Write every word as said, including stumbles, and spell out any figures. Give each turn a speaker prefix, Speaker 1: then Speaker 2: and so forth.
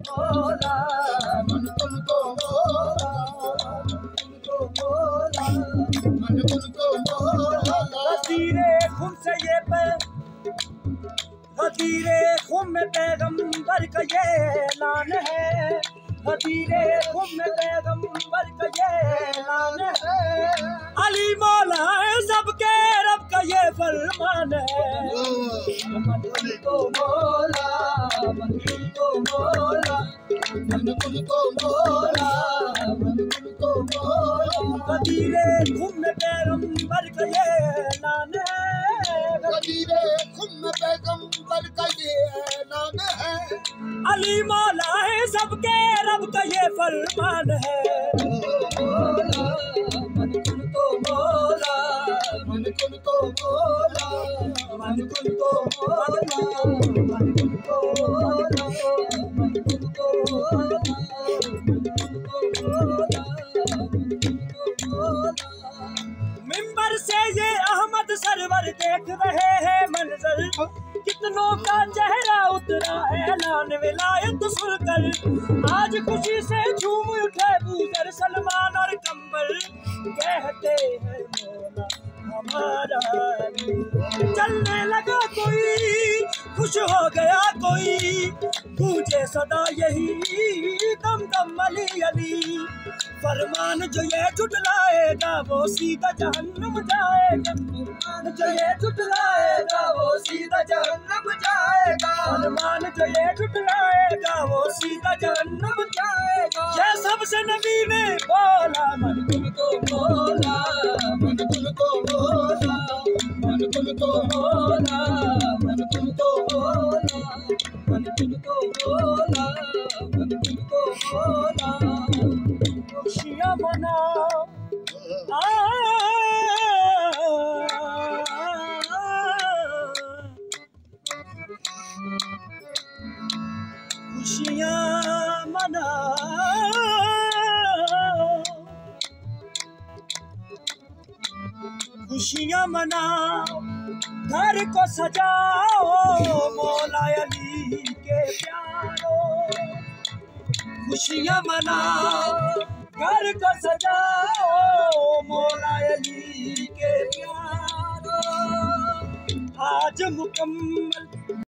Speaker 1: मोला, मन तुमको मोला, तुमको मोला, मन तुमको मोला। गदीरे खुम से ये पे गदीरे खुम में पैगंबर का ये ऐलान है, गदीरे खुम में पैगंबर का ये ऐलान है। अली मौला है सबके रब का ये फरमान है। मन तुमको मोला, मन तुमको मोला, मन तुमको मोला, मन तुमको मोला। गदीरे खुम में पैगंबर का ये ऐलान है, गदीरे खुम में पैगंबर का ये ऐलान है। अली मौला है सबके रब का ये फरमान है। मोला, मन तुमको मोला, मन तुमको मोला, मन तुमको मोला, मन तुमको मोला, मन तुमको मोला, मन तुमको मोला। मिंबर से ये अहमद सरवर देख रहे हैं मंजर, कितनों का चेहरा उतरा ऐलान विलायत सुनकर। आज खुशी से झूम उठे बूजर सलमान और कंबर, कहते हैं मौला हमारा चलने लगा कोई, खुश हो गया कोई, तुझे सदा यही दम दम अली अली। फरमान जो ये झुटलाएगा वो सीधा जहन्नम जाएगा, फरमान जो ये झुटलाएगा वो सीधा जहन्नम जाएगा, फरमान जो ये झुटलाएगा वो सीधा जहन्नम जाएगा। ये सबसे नबी ने बोला, मन तुमको बोला, मन तुमको बोला, मन तुमको बोला, मन तुमको बोला, मन तुमको बोला, मन तुमको बोला। खुशियाँ मनाओ, खुशियाँ मनाओ, खुशियाँ मनाओ, घर को सजाओ मौला अली के प्यारो। खुशियाँ मनाओ, घर को सजाओ मौला अली के प्यारो। आज मुकम्मल